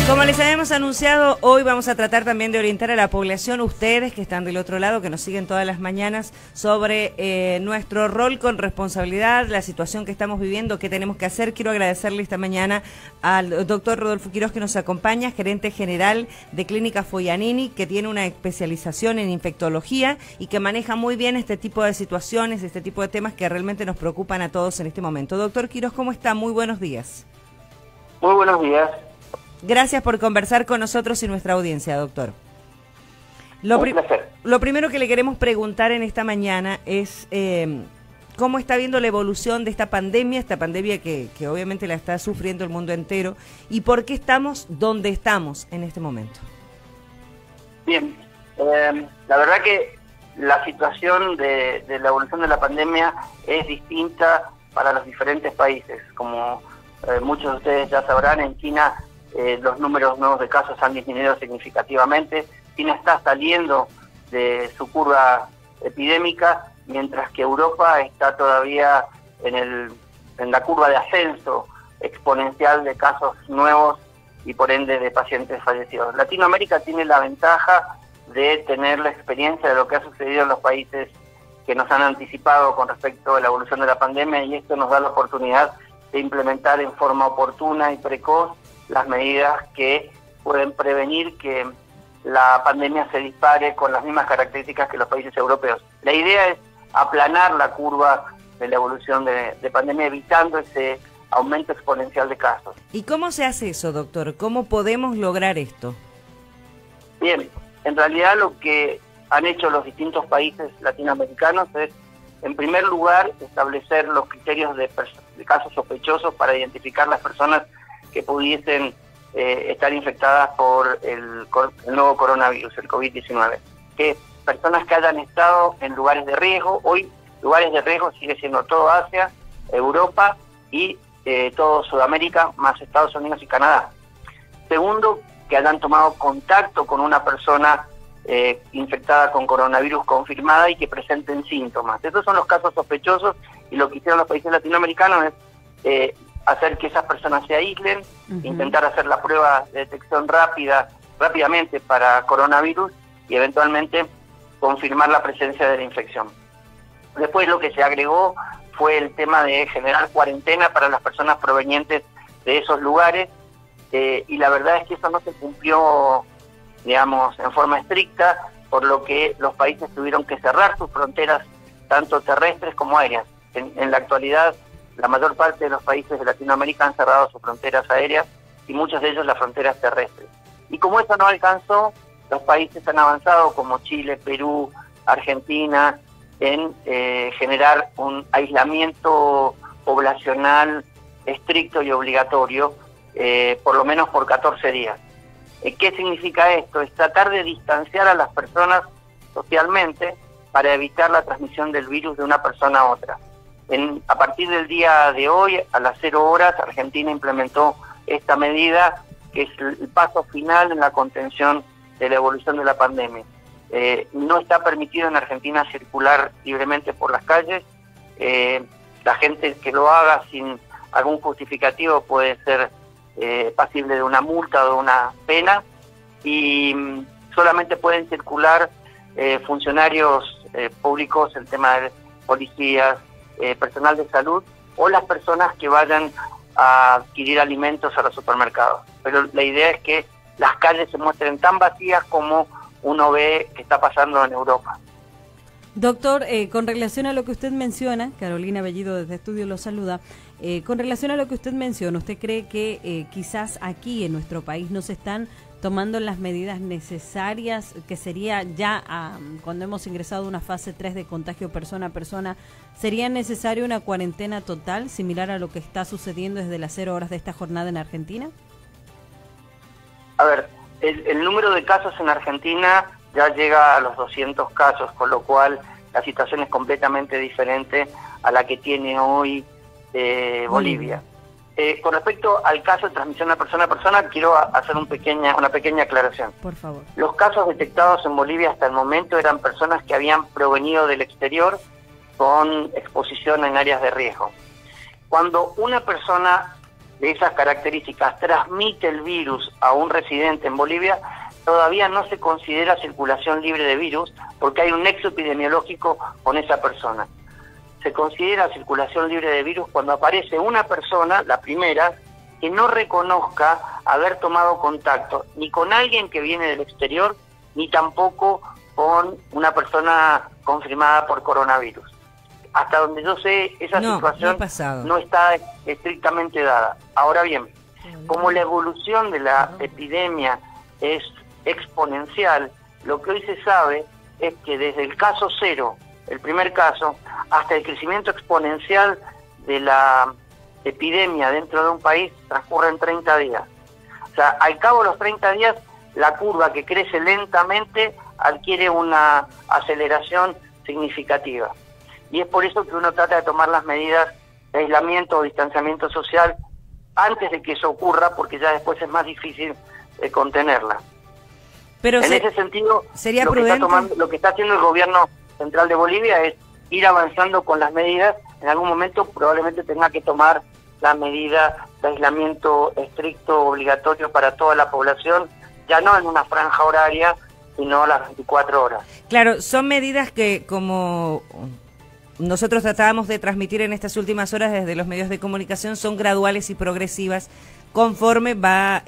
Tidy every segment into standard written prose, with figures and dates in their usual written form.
Como les habíamos anunciado, hoy vamos a tratar también de orientar a la población, ustedes que están del otro lado, que nos siguen todas las mañanas, sobre nuestro rol con responsabilidad, la situación que estamos viviendo, qué tenemos que hacer. Quiero agradecerle esta mañana al doctor Rodolfo Quiroz, que nos acompaña, gerente general de Clínica Foianini, que tiene una especialización en infectología y que maneja muy bien este tipo de situaciones, este tipo de temas que realmente nos preocupan a todos en este momento. Doctor Quiroz, ¿cómo está? Muy buenos días. Muy buenos días. Gracias por conversar con nosotros y nuestra audiencia, doctor. Lo primero que le queremos preguntar en esta mañana es cómo está viendo la evolución de esta pandemia que obviamente la está sufriendo el mundo entero, y por qué estamos donde estamos en este momento. Bien, la verdad que la situación de la evolución de la pandemia es distinta para los diferentes países. Como muchos de ustedes ya sabrán, en China los números nuevos de casos han disminuido significativamente. China está saliendo de su curva epidémica, mientras que Europa está todavía en la curva de ascenso exponencial de casos nuevos y por ende de pacientes fallecidos. Latinoamérica tiene la ventaja de tener la experiencia de lo que ha sucedido en los países que nos han anticipado con respecto a la evolución de la pandemia, y esto nos da la oportunidad de implementar en forma oportuna y precoz las medidas que pueden prevenir que la pandemia se dispare con las mismas características que los países europeos. La idea es aplanar la curva de la evolución de pandemia, evitando ese aumento exponencial de casos. ¿Y cómo se hace eso, doctor? ¿Cómo podemos lograr esto? Bien, en realidad lo que han hecho los distintos países latinoamericanos es, en primer lugar, establecer los criterios de casos sospechosos para identificar las personas que pudiesen estar infectadas por el nuevo coronavirus, el COVID-19. Que personas que hayan estado en lugares de riesgo. Hoy lugares de riesgo sigue siendo todo Asia, Europa y todo Sudamérica, más Estados Unidos y Canadá. Segundo, que hayan tomado contacto con una persona infectada con coronavirus confirmada y que presenten síntomas. Estos son los casos sospechosos, y lo que hicieron los países latinoamericanos es hacer que esas personas se aíslen, intentar hacer la prueba de detección rápidamente para coronavirus y eventualmente confirmar la presencia de la infección. Después lo que se agregó fue el tema de generar cuarentena para las personas provenientes de esos lugares, y la verdad es que eso no se cumplió, digamos, en forma estricta, por lo que los países tuvieron que cerrar sus fronteras, tanto terrestres como aéreas. En la actualidad, la mayor parte de los países de Latinoamérica han cerrado sus fronteras aéreas y muchos de ellos las fronteras terrestres. Y como eso no alcanzó, los países han avanzado, como Chile, Perú, Argentina, en generar un aislamiento poblacional estricto y obligatorio, por lo menos por 14 días. ¿Qué significa esto? Es tratar de distanciar a las personas socialmente para evitar la transmisión del virus de una persona a otra. A partir del día de hoy, a las 0 horas, Argentina implementó esta medida, que es el paso final en la contención de la evolución de la pandemia. No está permitido en Argentina circular libremente por las calles. La gente que lo haga sin algún justificativo puede ser pasible de una multa o de una pena, y solamente pueden circular funcionarios públicos, el tema de policías, personal de salud, o las personas que vayan a adquirir alimentos a los supermercados. Pero la idea es que las calles se muestren tan vacías como uno ve que está pasando en Europa. Doctor, con relación a lo que usted menciona, Carolina Bellido desde Estudio lo saluda, con relación a lo que usted menciona, ¿usted cree que quizás aquí en nuestro país no se están tomando las medidas necesarias, que sería ya cuando hemos ingresado a una fase 3 de contagio persona a persona, sería necesaria una cuarentena total, similar a lo que está sucediendo desde las 0 horas de esta jornada en Argentina? A ver, el número de casos en Argentina ya llega a los 200 casos, con lo cual la situación es completamente diferente a la que tiene hoy Bolivia. Con respecto al caso de transmisión de persona a persona, quiero hacer una pequeña aclaración. Por favor. Los casos detectados en Bolivia hasta el momento eran personas que habían provenido del exterior con exposición en áreas de riesgo. Cuando una persona de esas características transmite el virus a un residente en Bolivia, todavía no se considera circulación libre de virus porque hay un nexo epidemiológico con esa persona. Se considera circulación libre de virus cuando aparece una persona, la primera, que no reconozca haber tomado contacto ni con alguien que viene del exterior, ni tampoco con una persona confirmada por coronavirus. Hasta donde yo sé, esa situación no está estrictamente dada. Ahora bien, como la evolución de la epidemia es exponencial, lo que hoy se sabe es que desde el caso cero, el primer caso, hasta el crecimiento exponencial de la epidemia dentro de un país transcurren 30 días. O sea, al cabo de los 30 días, la curva que crece lentamente adquiere una aceleración significativa. Y es por eso que uno trata de tomar las medidas de aislamiento o distanciamiento social antes de que eso ocurra, porque ya después es más difícil contenerla. Pero en ese sentido, sería lo que está haciendo el gobierno central de Bolivia es ir avanzando con las medidas. En algún momento probablemente tenga que tomar la medida de aislamiento estricto, obligatorio para toda la población, ya no en una franja horaria, sino a las 24 horas. Claro, son medidas que, como nosotros tratábamos de transmitir en estas últimas horas desde los medios de comunicación, son graduales y progresivas conforme va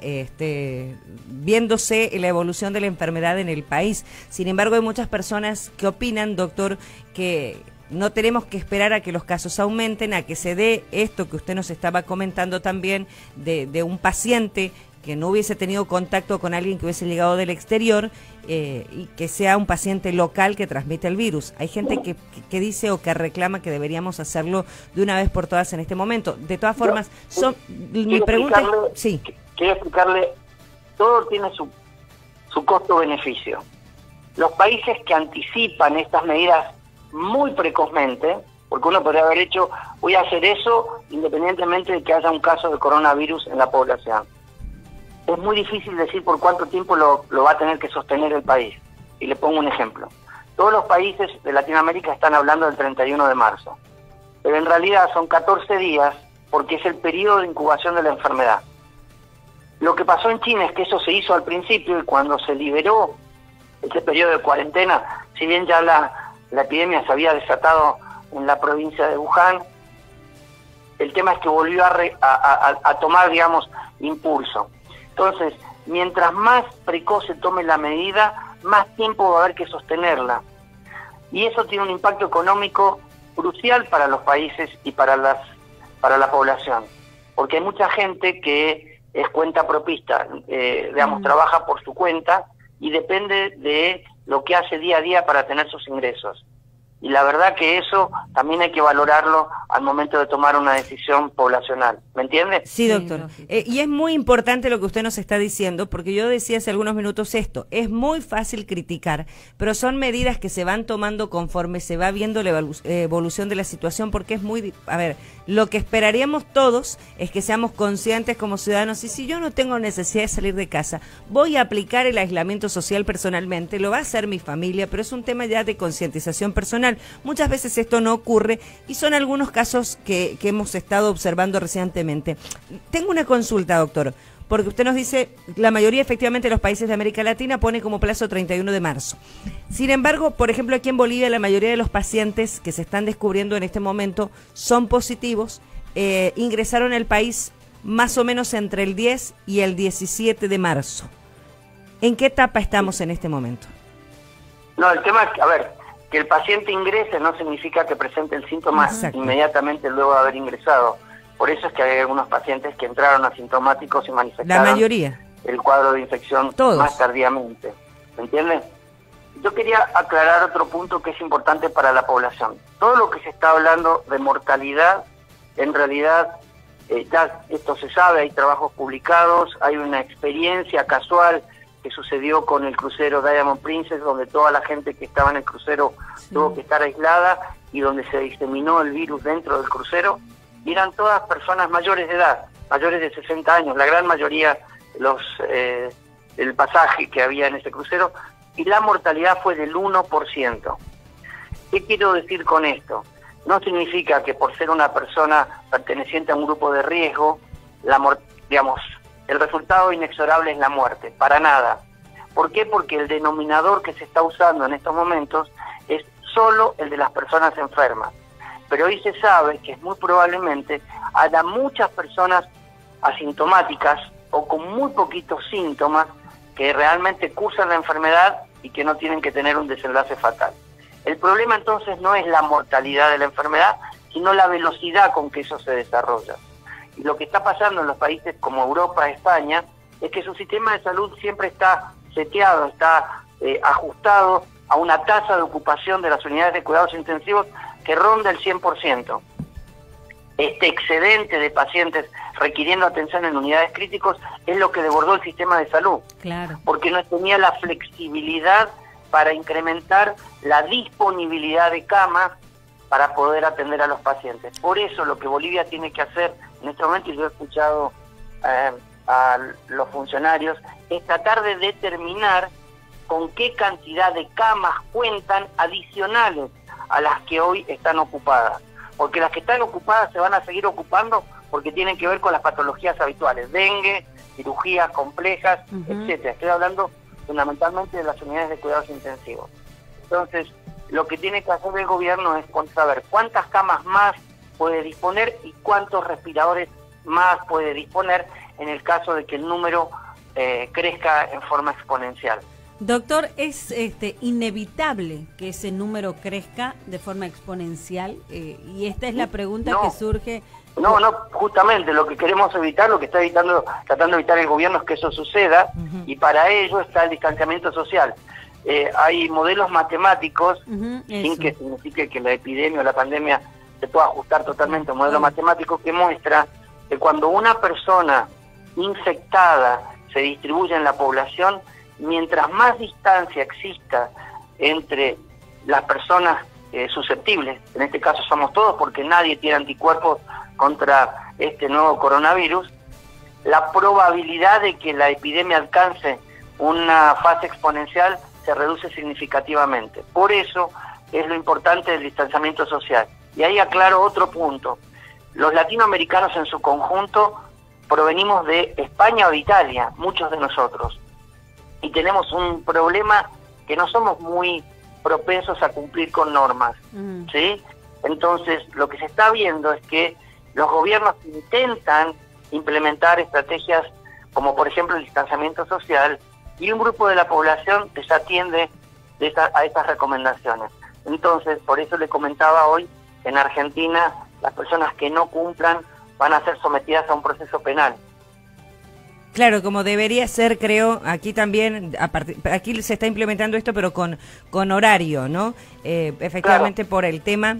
viéndose la evolución de la enfermedad en el país. Sin embargo, hay muchas personas que opinan, doctor, que no tenemos que esperar a que los casos aumenten, a que se dé esto que usted nos estaba comentando también de un paciente que no hubiese tenido contacto con alguien que hubiese llegado del exterior y que sea un paciente local que transmite el virus. Hay gente que dice o que reclama que deberíamos hacerlo de una vez por todas en este momento. De todas formas, mi pregunta... Sí. Quiero explicarle, todo tiene su costo-beneficio. Los países que anticipan estas medidas muy precozmente, porque uno podría haber hecho, voy a hacer eso independientemente de que haya un caso de coronavirus en la población. Es muy difícil decir por cuánto tiempo lo va a tener que sostener el país. Y le pongo un ejemplo. Todos los países de Latinoamérica están hablando del 31 de marzo. Pero en realidad son 14 días porque es el periodo de incubación de la enfermedad. Lo que pasó en China es que eso se hizo al principio y cuando se liberó ese periodo de cuarentena, si bien ya la epidemia se había desatado en la provincia de Wuhan, el tema es que volvió a tomar, digamos, impulso. Entonces, mientras más precoz se tome la medida, más tiempo va a haber que sostenerla. Y eso tiene un impacto económico crucial para los países y para la población. Porque hay mucha gente que es cuenta propista, digamos, trabaja por su cuenta y depende de lo que hace día a día para tener sus ingresos. Y la verdad que eso también hay que valorarlo al momento de tomar una decisión poblacional. ¿Me entiende? Sí, doctor. Y es muy importante lo que usted nos está diciendo, porque yo decía hace algunos minutos esto. Es muy fácil criticar, pero son medidas que se van tomando conforme se va viendo la evolución de la situación, porque es muy... A ver, lo que esperaríamos todos es que seamos conscientes como ciudadanos, y si yo no tengo necesidad de salir de casa, voy a aplicar el aislamiento social personalmente, lo va a hacer mi familia, pero es un tema ya de concientización personal. Muchas veces esto no ocurre y son algunos casos que hemos estado observando recientemente. Tengo una consulta, doctor, porque usted nos dice, la mayoría efectivamente de los países de América Latina pone como plazo 31 de marzo. Sin embargo, por ejemplo, aquí en Bolivia la mayoría de los pacientes que se están descubriendo en este momento son positivos, ingresaron al país más o menos entre el 10 y el 17 de marzo. ¿En qué etapa estamos en este momento? No, el tema es, a ver, que el paciente ingrese no significa que presente el síntoma inmediatamente luego de haber ingresado. Por eso es que hay algunos pacientes que entraron asintomáticos y manifestaron la mayoría el cuadro de infección más tardíamente. ¿Me entienden? Yo quería aclarar otro punto que es importante para la población. Todo lo que se está hablando de mortalidad, en realidad, ya esto se sabe, hay trabajos publicados, hay una experiencia casual que sucedió con el crucero Diamond Princess, donde toda la gente que estaba en el crucero tuvo que estar aislada y donde se diseminó el virus dentro del crucero, y eran todas personas mayores de edad, mayores de 60 años, la gran mayoría del pasaje que había en ese crucero, y la mortalidad fue del 1%. ¿Qué quiero decir con esto? No significa que por ser una persona perteneciente a un grupo de riesgo digamos, el resultado inexorable es la muerte, para nada. ¿Por qué? Porque el denominador que se está usando en estos momentos es solo el de las personas enfermas. Pero hoy se sabe que muy probablemente haya muchas personas asintomáticas o con muy poquitos síntomas que realmente cursan la enfermedad y que no tienen que tener un desenlace fatal. El problema entonces no es la mortalidad de la enfermedad, sino la velocidad con que eso se desarrolla. Y lo que está pasando en los países como Europa, España, es que su sistema de salud siempre está seteado, está ajustado a una tasa de ocupación de las unidades de cuidados intensivos que ronda el 100%. Este excedente de pacientes requiriendo atención en unidades críticas es lo que desbordó el sistema de salud. Claro. Porque no tenía la flexibilidad para incrementar la disponibilidad de camas para poder atender a los pacientes. Por eso lo que Bolivia tiene que hacer en este momento, y yo he escuchado a los funcionarios, es tratar de determinar con qué cantidad de camas cuentan adicionales a las que hoy están ocupadas. Porque las que están ocupadas se van a seguir ocupando porque tienen que ver con las patologías habituales, dengue, cirugías complejas, etcétera. Estoy hablando fundamentalmente de las unidades de cuidados intensivos. Entonces, lo que tiene que hacer el gobierno es saber cuántas camas más puede disponer y cuántos respiradores más puede disponer en el caso de que el número crezca en forma exponencial. Doctor, ¿es inevitable que ese número crezca de forma exponencial? Y esta es la pregunta que surge. No, justamente lo que queremos evitar, lo que está tratando de evitar el gobierno es que eso suceda, y para ello está el distanciamiento social. Hay modelos matemáticos, sin que signifique que la epidemia o la pandemia se pueda ajustar totalmente a un modelo matemático que muestra que cuando una persona infectada se distribuye en la población, mientras más distancia exista entre las personas susceptibles, en este caso somos todos porque nadie tiene anticuerpos contra este nuevo coronavirus, la probabilidad de que la epidemia alcance una fase exponencial se reduce significativamente. Por eso es lo importante del distanciamiento social. Y ahí aclaro otro punto. Los latinoamericanos en su conjunto provenimos de España o de Italia, muchos de nosotros. Y tenemos un problema que no somos muy propensos a cumplir con normas, ¿sí? Entonces, lo que se está viendo es que los gobiernos intentan implementar estrategias como, por ejemplo, el distanciamiento social, y un grupo de la población desatiende a estas recomendaciones. Entonces, por eso le comentaba hoy, en Argentina, las personas que no cumplan van a ser sometidas a un proceso penal. Claro, como debería ser, creo, aquí también, aquí se está implementando esto, pero con horario, ¿no? Efectivamente, claro, por el tema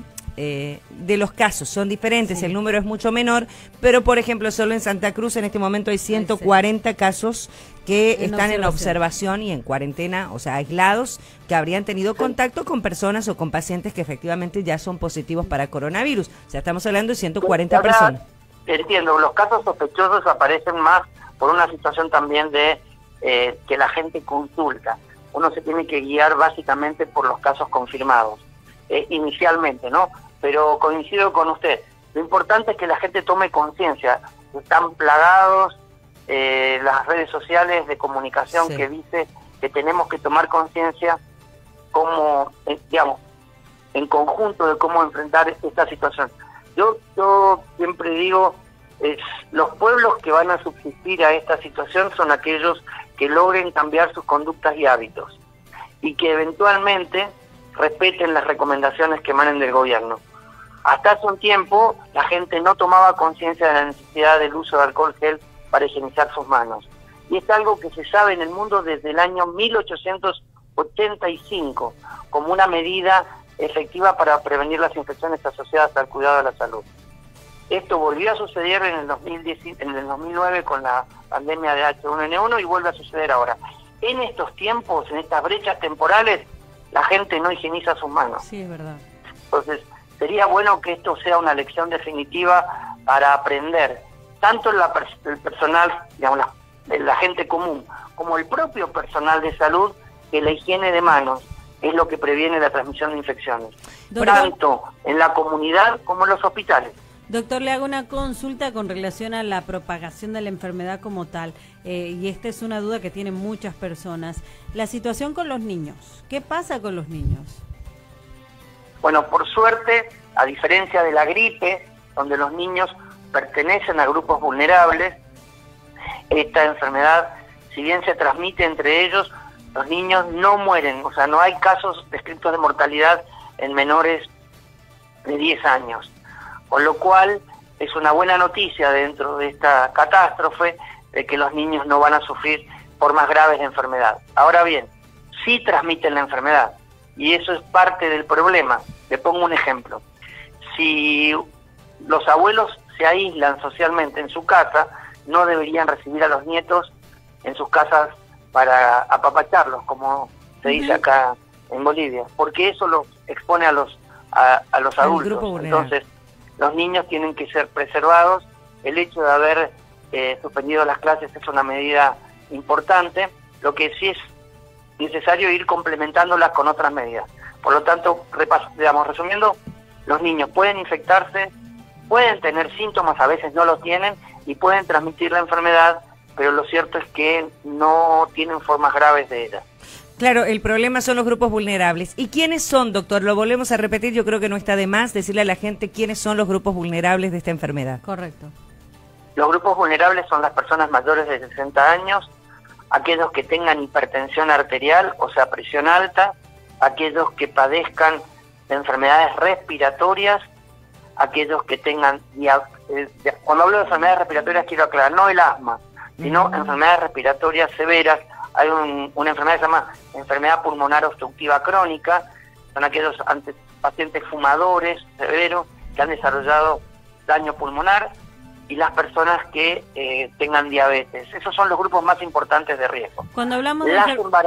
de los casos, son diferentes, sí, el número es mucho menor, pero por ejemplo, solo en Santa Cruz en este momento hay 140 casos que están en observación y en cuarentena, o sea, aislados, que habrían tenido contacto con personas o con pacientes que efectivamente ya son positivos para coronavirus. O sea, estamos hablando de 140 personas. Entiendo, los casos sospechosos aparecen más por una situación también de que la gente consulta. Uno se tiene que guiar básicamente por los casos confirmados, inicialmente, ¿no? Pero coincido con usted, lo importante es que la gente tome conciencia. Están plagados las redes sociales de comunicación, sí, que dice que tenemos que tomar conciencia como, digamos, en conjunto de cómo enfrentar esta situación. Yo siempre digo, los pueblos que van a subsistir a esta situación son aquellos que logren cambiar sus conductas y hábitos y que eventualmente respeten las recomendaciones que emanen del gobierno. Hasta hace un tiempo la gente no tomaba conciencia de la necesidad del uso de alcohol gel para higienizar sus manos. Y es algo que se sabe en el mundo desde el año 1885 como una medida efectiva para prevenir las infecciones asociadas al cuidado de la salud. Esto volvió a suceder en el 2009 con la pandemia de H1N1 y vuelve a suceder ahora. En estos tiempos, en estas brechas temporales, la gente no higieniza sus manos. Sí, es verdad. Entonces, sería bueno que esto sea una lección definitiva para aprender, tanto el personal, digamos, la gente común, como el propio personal de salud, que la higiene de manos es lo que previene la transmisión de infecciones, tanto en la comunidad como en los hospitales. Doctor, le hago una consulta con relación a la propagación de la enfermedad como tal, y esta es una duda que tienen muchas personas. La situación con los niños, ¿qué pasa con los niños? Bueno, por suerte, a diferencia de la gripe, donde los niños pertenecen a grupos vulnerables, esta enfermedad, si bien se transmite entre ellos, los niños no mueren, o sea, no hay casos descritos de mortalidad en menores de 10 años. Con lo cual, es una buena noticia dentro de esta catástrofe de que los niños no van a sufrir formas graves de enfermedad. Ahora bien, sí transmiten la enfermedad, y eso es parte del problema. Le pongo un ejemplo. Si los abuelos se aíslan socialmente en su casa, no deberían recibir a los nietos en sus casas para apapacharlos, como se dice acá en Bolivia, porque eso los expone a los adultos. Entonces, los niños tienen que ser preservados. El hecho de haber suspendido las clases es una medida importante, lo que sí es necesario ir complementándolas con otras medidas. Por lo tanto, resumiendo, los niños pueden infectarse, pueden tener síntomas, a veces no los tienen, y pueden transmitir la enfermedad, pero lo cierto es que no tienen formas graves de ella. Claro, el problema son los grupos vulnerables. ¿Y quiénes son, doctor? Lo volvemos a repetir, yo creo que no está de más decirle a la gente quiénes son los grupos vulnerables de esta enfermedad. Correcto. Los grupos vulnerables son las personas mayores de 60 años, aquellos que tengan hipertensión arterial, o sea, presión alta, aquellos que padezcan de enfermedades respiratorias, aquellos que tengan... Cuando hablo de enfermedades respiratorias quiero aclarar, no el asma, sino enfermedades respiratorias severas. Hay una enfermedad que se llama enfermedad pulmonar obstructiva crónica, son aquellos pacientes fumadores severos que han desarrollado daño pulmonar, y las personas que tengan diabetes. Esos son los grupos más importantes de riesgo. Cuando hablamos de las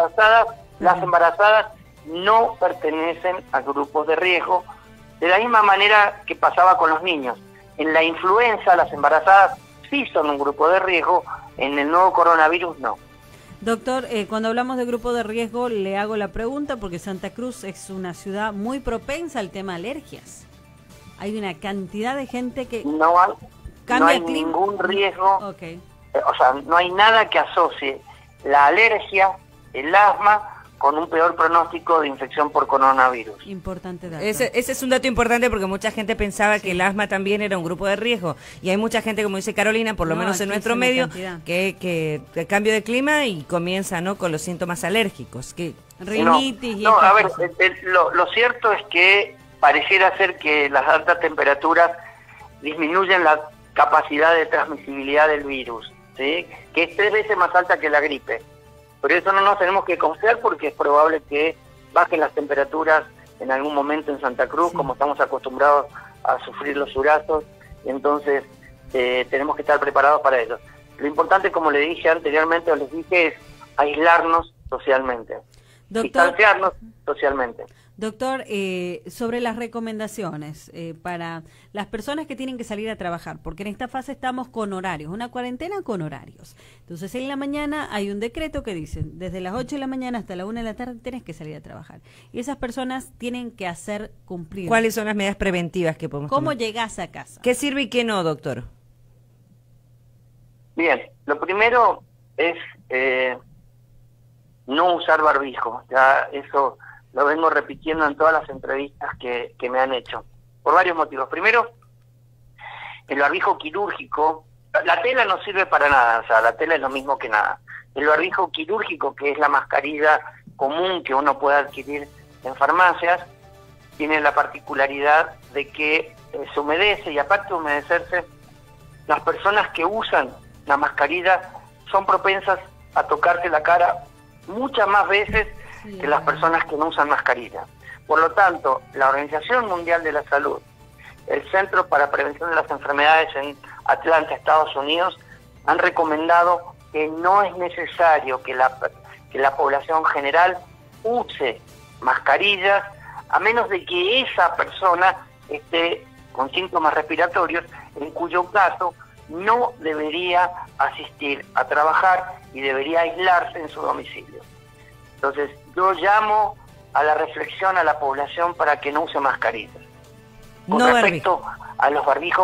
embarazadas no pertenecen a grupos de riesgo, de la misma manera que pasaba con los niños. En la influenza, las embarazadas sí son un grupo de riesgo, en el nuevo coronavirus no. Doctor, cuando hablamos de grupo de riesgo, le hago la pregunta porque Santa Cruz es una ciudad muy propensa al tema alergias. Hay una cantidad de gente que... No hay ningún riesgo, okay. O sea, no hay nada que asocie la alergia, el asma, con un peor pronóstico de infección por coronavirus. Importante dato. Ese es un dato importante porque mucha gente pensaba que el asma también era un grupo de riesgo. Y hay mucha gente, como dice Carolina, por lo menos en nuestro medio, que el cambio de clima y comienza con los síntomas alérgicos. Rinitis y a ver, lo cierto es que pareciera ser que las altas temperaturas disminuyen la capacidad de transmisibilidad del virus, ¿sí? Que es 3 veces más alta que la gripe. Por eso no nos tenemos que confiar, porque es probable que bajen las temperaturas en algún momento en Santa Cruz, como estamos acostumbrados a sufrir los surazos, y entonces tenemos que estar preparados para ello. Lo importante, como le dije anteriormente, o les dije, es aislarnos socialmente, distanciarnos socialmente. Doctor, sobre las recomendaciones para las personas que tienen que salir a trabajar, porque en esta fase estamos con horarios, una cuarentena con horarios. Entonces, en la mañana hay un decreto que dice, desde las 8 de la mañana hasta la 1 de la tarde tienes que salir a trabajar. Y esas personas tienen que hacer cumplir. ¿Cuáles son las medidas preventivas que podemos tomar? ¿Cómo tomar? llegás a casa? ¿Qué sirve y qué no, doctor? Bien, lo primero es no usar barbijo. Ya eso lo vengo repitiendo en todas las entrevistas que me han hecho, por varios motivos. Primero, el barbijo quirúrgico, la tela no sirve para nada, o sea, la tela es lo mismo que nada. El barbijo quirúrgico, que es la mascarilla común que uno puede adquirir en farmacias, tiene la particularidad de que se humedece, y aparte de humedecerse, las personas que usan la mascarilla son propensas a tocarse la cara muchas más veces que las personas que no usan mascarilla. Por lo tanto, la Organización Mundial de la Salud, el Centro para Prevención de las Enfermedades en Atlanta, Estados Unidos, han recomendado que no es necesario que la población general use mascarillas, a menos de que esa persona esté con síntomas respiratorios, en cuyo caso no debería asistir a trabajar y debería aislarse en su domicilio. Entonces, yo llamo a la reflexión a la población para que no use mascarillas. Con respecto a los barbijos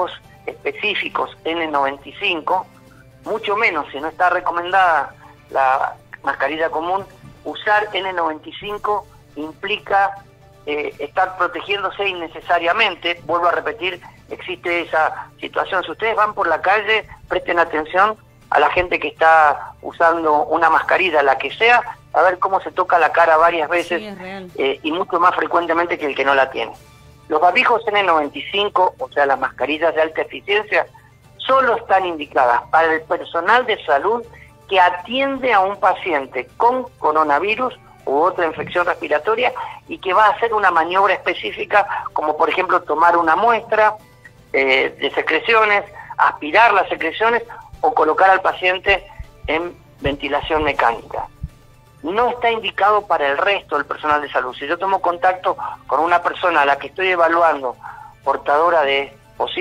específicos N95, mucho menos si no está recomendada la mascarilla común. Usar N95 implica estar protegiéndose innecesariamente. Vuelvo a repetir, existe esa situación. Si ustedes van por la calle, presten atención a la gente que está usando una mascarilla, la que sea, a ver cómo se toca la cara varias veces, sí, es real. Y mucho más frecuentemente que el que no la tiene. Los barbijos N95, o sea, las mascarillas de alta eficiencia, solo están indicadas para el personal de salud que atiende a un paciente con coronavirus u otra infección respiratoria y que va a hacer una maniobra específica, como por ejemplo tomar una muestra de secreciones, aspirar las secreciones o colocar al paciente en ventilación mecánica. No está indicado para el resto del personal de salud. Si yo tomo contacto con una persona a la que estoy evaluando portadora de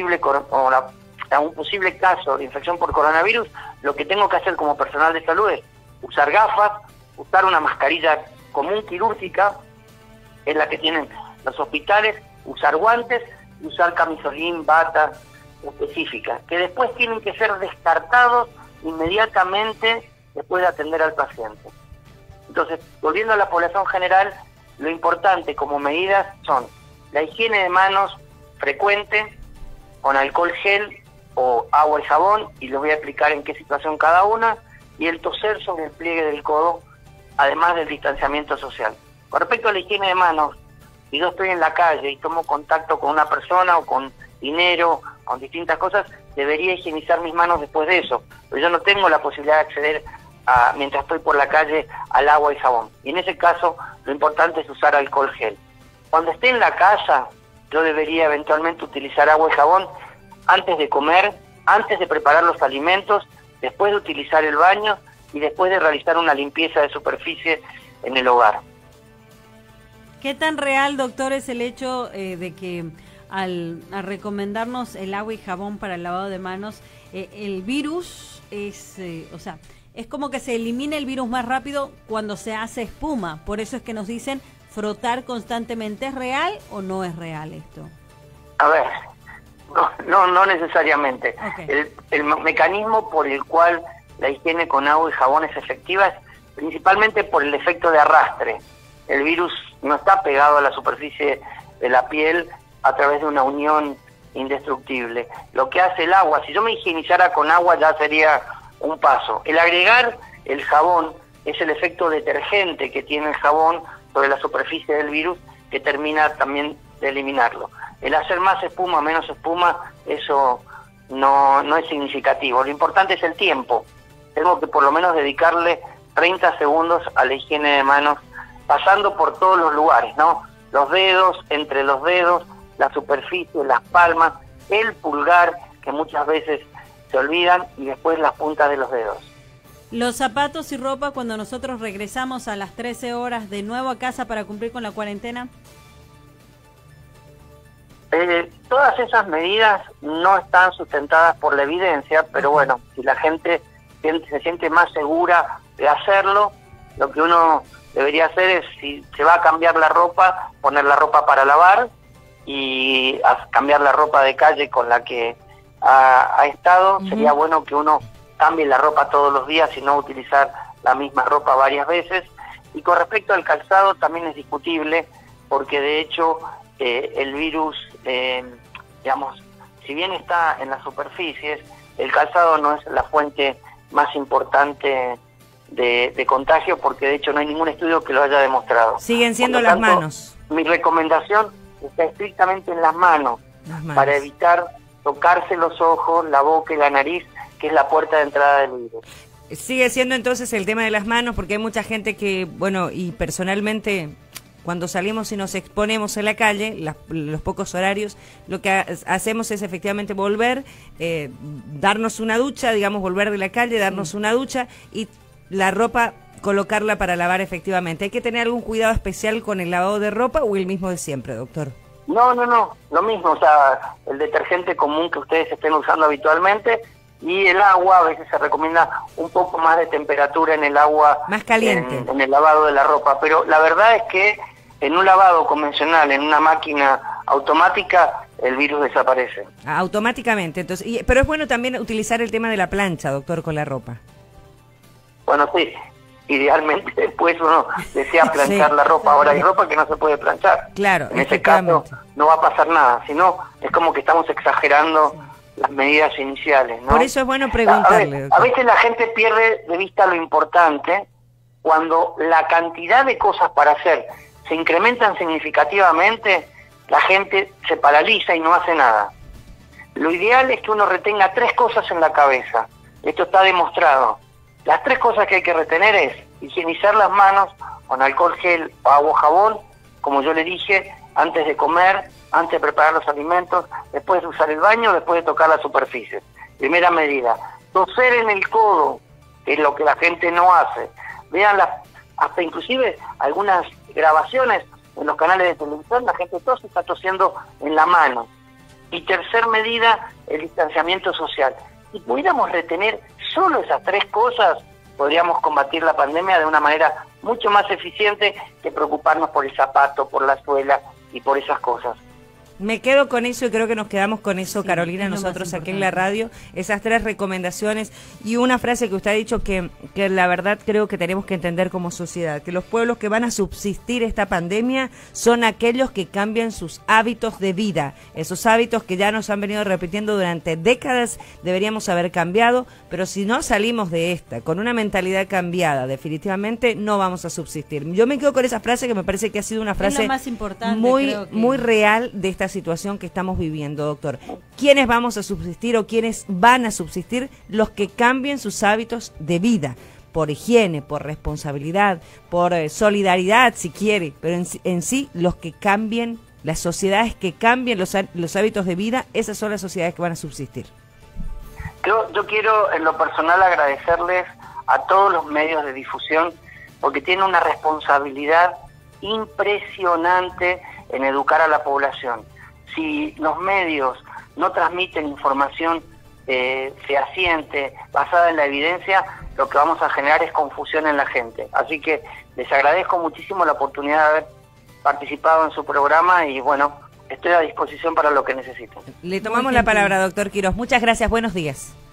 un posible caso de infección por coronavirus, lo que tengo que hacer como personal de salud es usar gafas, usar una mascarilla común quirúrgica, es la que tienen los hospitales, usar guantes y usar camisolín, bata específicas, que después tienen que ser descartados inmediatamente después de atender al paciente. Entonces, volviendo a la población general, lo importante como medidas son la higiene de manos frecuente, con alcohol gel o agua y jabón, y les voy a explicar en qué situación cada una, y el toser sobre el pliegue del codo, además del distanciamiento social. Con respecto a la higiene de manos, si yo estoy en la calle y tomo contacto con una persona o con dinero, con distintas cosas, debería higienizar mis manos después de eso, pero yo no tengo la posibilidad de acceder mientras estoy por la calle al agua y jabón. Y en ese caso, lo importante es usar alcohol gel. Cuando esté en la casa, yo debería eventualmente utilizar agua y jabón antes de comer, antes de preparar los alimentos, después de utilizar el baño y después de realizar una limpieza de superficie en el hogar. ¿Qué tan real, doctor, es el hecho de que al recomendarnos el agua y jabón para el lavado de manos, el virus es, es como que se elimina el virus más rápido cuando se hace espuma? Por eso es que nos dicen frotar constantemente. ¿Es real o no es real esto? A ver, no necesariamente. Okay. El mecanismo por el cual la higiene con agua y jabón es efectiva es principalmente por el efecto de arrastre. El virus no está pegado a la superficie de la piel a través de una unión indestructible. Lo que hace el agua, si yo me higienizara con agua ya sería un paso. El agregar el jabón es el efecto detergente que tiene el jabón sobre la superficie del virus, que termina también de eliminarlo. El hacer más espuma, menos espuma, eso no es significativo. Lo importante es el tiempo. Tengo que por lo menos dedicarle 30 segundos a la higiene de manos, pasando por todos los lugares, ¿no? Los dedos, entre los dedos, la superficie, las palmas, el pulgar, que muchas veces se olvidan, y después las puntas de los dedos. Los zapatos y ropa cuando nosotros regresamos a las 13 horas de nuevo a casa para cumplir con la cuarentena. Todas esas medidas no están sustentadas por la evidencia, pero bueno, si la gente se siente más segura de hacerlo, lo que uno debería hacer es, si se va a cambiar la ropa, poner la ropa para lavar y cambiar la ropa de calle con la que ha estado. Sería bueno que uno cambie la ropa todos los días y no utilizar la misma ropa varias veces. Y con respecto al calzado también es discutible, porque de hecho el virus, digamos, si bien está en las superficies, el calzado no es la fuente más importante de contagio, porque de hecho no hay ningún estudio que lo haya demostrado. Siguen siendo las manos. Mi recomendación está estrictamente en las manos, para evitar tocarse los ojos, la boca y la nariz, que es la puerta de entrada del virus. Sigue siendo entonces el tema de las manos, porque hay mucha gente que, bueno, y personalmente, cuando salimos y nos exponemos en la calle, los pocos horarios, lo que hacemos es efectivamente volver, darnos una ducha, digamos, volver de la calle, darnos una ducha y la ropa colocarla para lavar efectivamente. ¿Hay que tener algún cuidado especial con el lavado de ropa o el mismo de siempre, doctor? No, lo mismo, o sea, el detergente común que ustedes estén usando habitualmente, y el agua, a veces se recomienda un poco más de temperatura en el agua, más caliente, en el lavado de la ropa, pero la verdad es que en un lavado convencional, en una máquina automática, el virus desaparece. Automáticamente. Entonces, pero es bueno también utilizar el tema de la plancha, doctor, con la ropa. Bueno, sí, idealmente después uno desea planchar la ropa. Ahora hay ropa que no se puede planchar. Claro, en ese caso no va a pasar nada, sino es como que estamos exagerando las medidas iniciales, ¿no? Por eso es bueno preguntarle. A veces la gente pierde de vista lo importante cuando la cantidad de cosas para hacer se incrementan significativamente, la gente se paraliza y no hace nada. Lo ideal es que uno retenga 3 cosas en la cabeza. Esto está demostrado. Las 3 cosas que hay que retener es higienizar las manos con alcohol gel o agua jabón, como yo le dije, antes de comer, antes de preparar los alimentos, después de usar el baño, después de tocar las superficies. Primera medida. Toser en el codo, que es lo que la gente no hace. Vean hasta inclusive algunas grabaciones en los canales de televisión, la gente tose, está tosiendo en la mano. Y tercer medida, el distanciamiento social. Si pudiéramos retener solo esas 3 cosas, podríamos combatir la pandemia de una manera mucho más eficiente que preocuparnos por el zapato, por la suela y por esas cosas. Me quedo con eso y creo que nos quedamos con eso, sí, Carolina, nosotros aquí en la radio, esas 3 recomendaciones y una frase que usted ha dicho que la verdad creo que tenemos que entender como sociedad, que los pueblos que van a subsistir esta pandemia son aquellos que cambian sus hábitos de vida, esos hábitos que ya nos han venido repitiendo durante décadas, deberíamos haber cambiado, pero si no salimos de esta con una mentalidad cambiada, definitivamente no vamos a subsistir. Yo me quedo con esa frase que me parece que ha sido una frase más importante, muy real de esta situación que estamos viviendo, doctor. ¿Quiénes vamos a subsistir o quiénes van a subsistir? Los que cambien sus hábitos de vida, por higiene, por responsabilidad, por solidaridad, si quiere, pero en sí los que cambien, las sociedades que cambien los hábitos de vida, esas son las sociedades que van a subsistir. Yo quiero en lo personal agradecerles a todos los medios de difusión porque tienen una responsabilidad impresionante en educar a la población. Si los medios no transmiten información fehaciente, basada en la evidencia, lo que vamos a generar es confusión en la gente. Así que les agradezco muchísimo la oportunidad de haber participado en su programa y bueno, estoy a disposición para lo que necesiten. Le tomamos la palabra, doctor Quirós. Muchas gracias, buenos días.